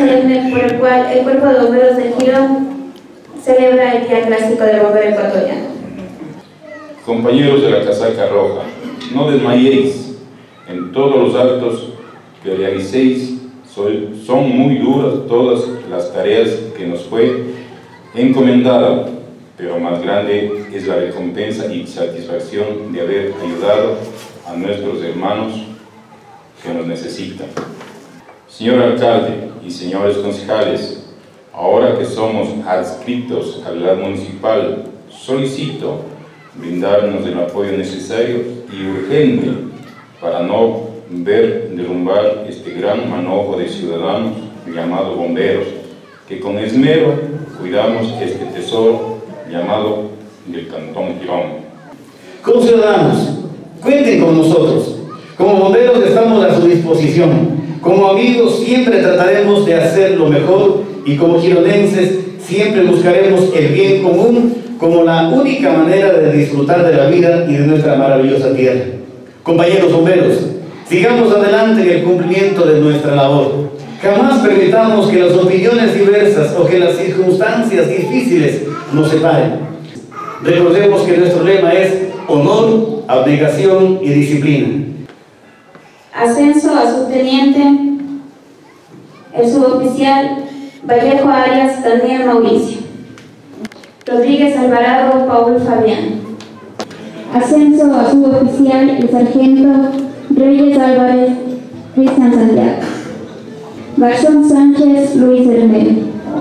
solemne por el cual el Cuerpo de Bomberos del Girón celebra el Día Clásico del Bombero Ecuatoriano. Compañeros de la casaca roja, no desmayéis en todos los actos que realicéis. Son muy duras todas las tareas que nos fue encomendada, pero más grande es la recompensa y satisfacción de haber ayudado a nuestros hermanos que nos necesitan. Señor alcalde y señores concejales, ahora que somos adscritos a la municipal, solicito brindarnos el apoyo necesario y urgente para no ver derrumbar este gran manojo de ciudadanos llamado bomberos, que con esmero cuidamos este tesoro llamado del Cantón Girón. Conciudadanos, cuenten con nosotros. Como bomberos estamos a su disposición. Como amigos siempre trataremos de hacer lo mejor y como gironenses siempre buscaremos el bien común como la única manera de disfrutar de la vida y de nuestra maravillosa tierra. Compañeros bomberos, sigamos adelante en el cumplimiento de nuestra labor. Jamás permitamos que las opiniones diversas o que las circunstancias difíciles nos separen. Recordemos que nuestro lema es honor, abnegación y disciplina. Ascenso a subteniente, el suboficial Vallejo Arias Daniel Mauricio. Rodríguez Alvarado Paul Fabián. Ascenso a suboficial el sargento Reyes Álvarez Cristian Santiago. Garzón Sánchez Luis Hermel.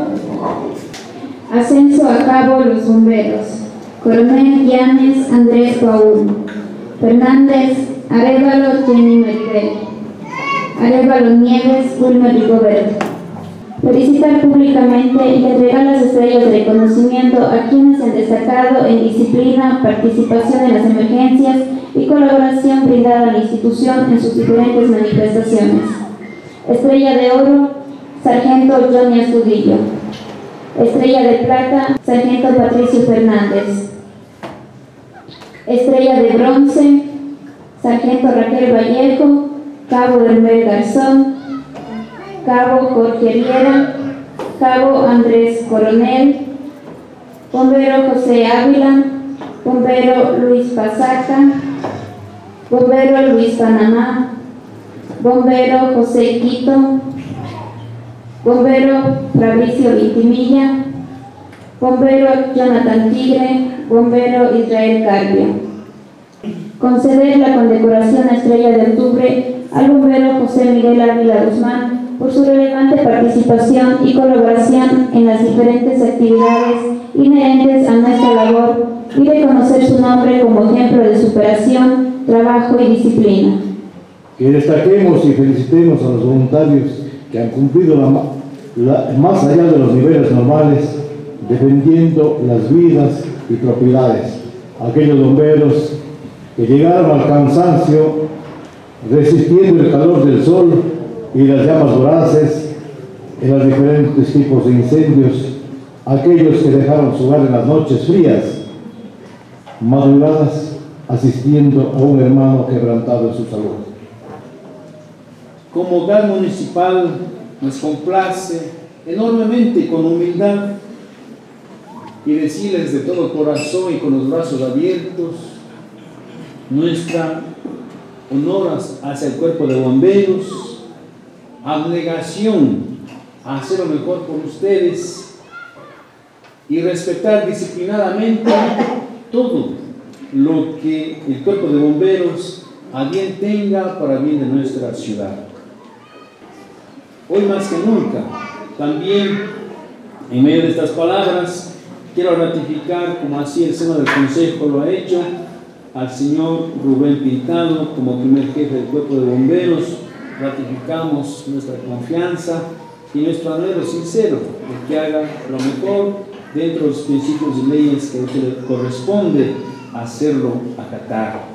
Ascenso a cabo los bomberos. Coronel Llanes Andrés Paul. Fernández Arévalo Jenny Maribel. Arévalo Nieves Wilmer Rigoberto. Felicitar públicamente y entregar las estrellas de reconocimiento a quienes han destacado en disciplina, participación en las emergencias y colaboración brindada a la institución en sus diferentes manifestaciones. Estrella de oro, sargento Johnny Astudillo. Estrella de plata, sargento Patricio Fernández. Estrella de bronce, sargento Raquel Vallejo, cabo Hermel Garzón, cabo Jorge Riera, cabo Andrés Coronel, bombero José Ávila, bombero Luis Pasaca, bombero Luis Panamá, bombero José Quito, bombero Fabricio Vintimilla, bombero Jonathan Tigre, bombero Israel Carpio. Conceder la condecoración a Estrella de Octubre al bombero José Miguel Ávila Guzmán por su relevante participación y colaboración en las diferentes actividades inherentes a nuestra labor y reconocer su nombre como ejemplo de superación, trabajo y disciplina. Que destaquemos y felicitemos a los voluntarios que han cumplido más allá de los niveles normales, defendiendo las vidas y propiedades. Aquellos bomberos que llegaron al cansancio, resistiendo el calor del sol y las llamas voraces en los diferentes tipos de incendios, aquellos que dejaron su hogar en las noches frías, madrugadas, asistiendo a un hermano quebrantado en su salud. Como hogar municipal nos complace enormemente y con humildad y decirles de todo corazón y con los brazos abiertos nuestra honor hacia el cuerpo de bomberos, abnegación a hacer lo mejor por ustedes y respetar disciplinadamente todo lo que el cuerpo de bomberos a bien tenga para bien de nuestra ciudad. Hoy más que nunca, también en medio de estas palabras, quiero ratificar, como así el Seno del Consejo lo ha hecho, al señor Rubén Pintado como primer jefe del cuerpo de bomberos. Ratificamos nuestra confianza y nuestro anhelo sincero de que haga lo mejor dentro de los principios y leyes que a usted le corresponde hacerlo acatar.